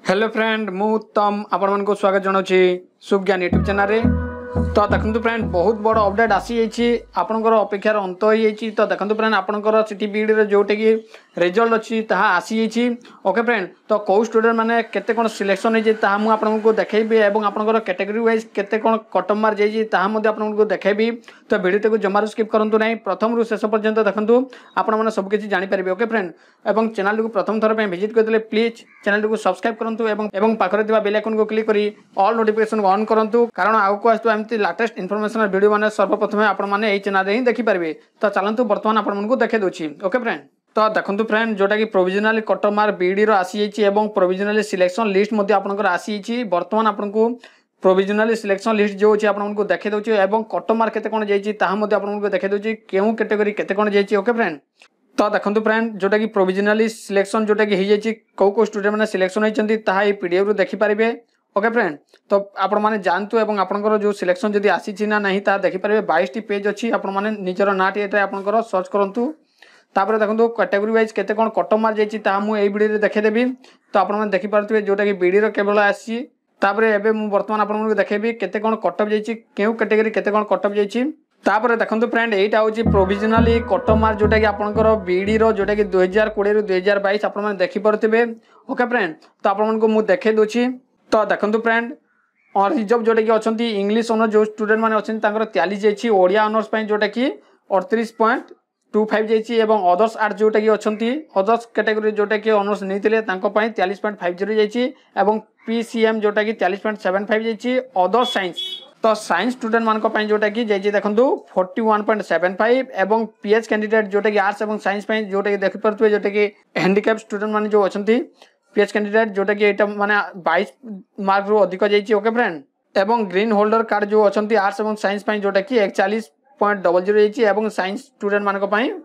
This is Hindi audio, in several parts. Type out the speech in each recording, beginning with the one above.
हेलो फ्रेंड मु उत्तम आपण को स्वागत जनाऊँगी सुज्ञान यूट्यूब चैनल रे। तो देखो फ्रेंड बहुत बड़ अपडेट आसी आपंकर अपेक्षार अंत हो जाइए। तो देखो फ्रेंड आपंकर सिटी बीडी जोटे कि रिजल्ट अच्छी ताहा आसी ओके फ्रेंड। तो कौ स्टूडेंट मैंने केते कोन सिलेक्शन होता मुझे आपको देखेबी और आपंकर कैटेगरी वाइज केते कोन कट ऑफ मार्क जाइए आपको देखेबी। तो वीडियो को जमार स्किप करूँ ना, प्रथम शेष पर्यंत देखूँ आपण मैंने सबकि जानीपारे ओके फ्रेंड। और चैनल को प्रथम थर पर विजिट करते प्लीज चैनल को सब्सक्राइब करूँ पाखे बेल आइकन को क्लिक करी ऑल नोटिफिकेशन को ऑन करूँ, कारण आगको आसती लेटेस्ट इनफॉरमेशन वीडियो मैंने सर्वप्रथम आपने चैनल ही देखिपारे। तो चलतु बर्तमान आपको देखे दूसरी ओके फ्रेंड। तो देखो फ्रेंड जोटा कि प्रोविजनली कट ऑफ मार्क बीडी आसी प्रोविजनली सिलेक्शन लिस्ट आपंकर आसी। बर्तमान आपको प्रोविजनली सिलेक्शन लिस्ट जो अच्छी आपको देखे दूसरी और कट ऑफ मार्क केते कोन जाइए आपको देखे दूसरी क्यों कैटेगरी केते कोन जाइए ओके फ्रेंड। तो देखो फ्रेंड जोटा कि प्रोविजनली सिलेक्शन जोटा कि हो कौ स्टूडेंट मैंने सिलेक्शन होती पीडीएफ देखिपारे ओके फ्रेंड। तो आपण मैंने जानतु और आपंकर जो सिलेक्शन जब आसी ना नहीं देखिपारे 22 पेज अच्छी आपने निजर नाटी आपंकर सर्च करूँ। तापर देखो कैटेगरी वाइज केते कोन कट ऑफ मार्क जाइए मुझे वीडियो देखेदेवी। तो आपने देखिपारे जोटा कि बीडी केवल आसी बर्तमान आपको देखेबी केते कोन कट ऑफ जाइए क्यों कैटेगरी केते कोन कट ऑफ जाइए। तापर देखो फ्रेंड यहीटा हूँ प्रोविजनली कट ऑफ मार्क जोटा कि आपंकर बीडी जोटा कि 2020 रू 2022 आप देखिपे ओके फ्रेंड। तो आपको मुझे देखे दूसरी। तो देखो फ्रेंड रिजर्व जोटा कि अच्छा इंग्लीश ऑनर्स जो स्टूडेंट मैंने अच्छा 43 जाइए, ओडिया ऑनर्स जोटा कि 38.25 जाइए और अदर्स आर्ट जोटा कि अच्छा अदर्स कैटेगरी जोटा कि ऑनर्स नहीं 43.50 जाइए और पीसीएम जोटा कि 43.75 जाइए। अदर्स साइंस तो साइंस स्टूडेंट मान जोटा कि जाइए देखो 41.75 और पीएच कैंडिडेट जोटा कि आर्ट्स और साइंस जोटा कि देखिपे जोटा कि हैंडिकैप स्टूडेंट मान जो अच्छा पीएच कैंडिडेट जोटा कि यहाँ माने 22 मार्क रू अधिक जाइए ओके फ्रेंड। एवं ग्रीन होल्डर कार्ड जो अच्छा आर्ट्स और साइंस जोटा कि 41.00 जाइए और साइंस स्टूडेंट मान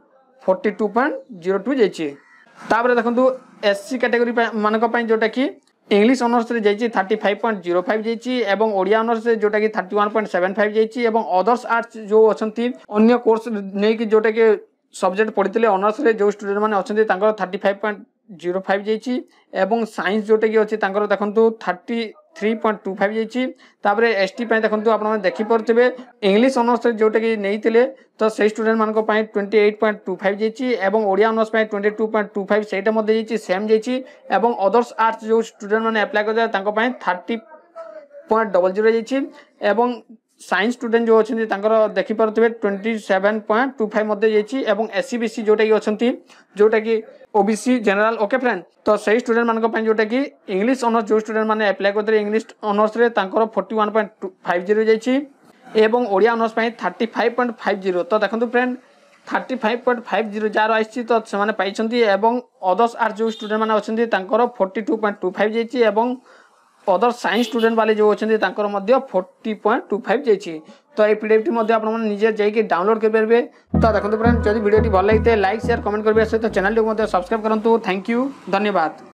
42.02 जाइए। तापर देखो एससी कैटेगरी मान जोटा कि इंग्लिश ऑनर्स रे जाइए 35.05 जाइए और ओडिया ऑनर्स जोटा कि 31.75 जाइए और अदर्स आर्ट्स जो अच्छा अन्य कोर्स नहीं कि जोटा कि सब्जेक्ट पढ़ी ऑनर्स रे जो स्टूडेंट मैंने अच्छा 35.05 जाइए और साइंस जोटा कि अच्छी देखो 33.25 जाइए। तापर एसटी देखो आप देखिपे इंग्लिश ऑनर्स जोटा कि नहीं तो से स्टूडेंट मान 28.25 जाइए और ओडिया ऑनर्स 22.25 से सेम जाइए और अदर्स आर्ट्स जो स्टूडेंट मैंने अप्लाई कर 30.00 जाइए और साइंस स्टूडेंट जो अच्छा देखिपे 27.25 जाइए और एससी बीसी जोटा कि अच्छा जोटा कि ओबीसी जनरल ओके फ्रेंड। तो सही स्टूडेंट मान जोटा कि इंग्लिश ऑनर्स जो स्टूडेंट मैंने अप्लाई करते इंग्लिश ऑनर्स 41.50 जाइए और ओडिया ऑनर्स 35.50। तो देखो फ्रेंड 35.50 जार आई तो से पाई और अदर्स आर्ट्स जो स्टूडेंट मैंने अच्छा 42.25 जाइए और अदर साइंस स्टूडेंट वाले जो अच्छा 40.25 जाइए। तो ये पीडीएफ निजे जाइए डाउनलोड करेंगे। तो देखो फ्रेंड जब वीडियो भल लगी लाइक शेयर कमेंट करने सहित चैनल को सब्सक्राइब करूँ। थैंक यू धन्यवाद।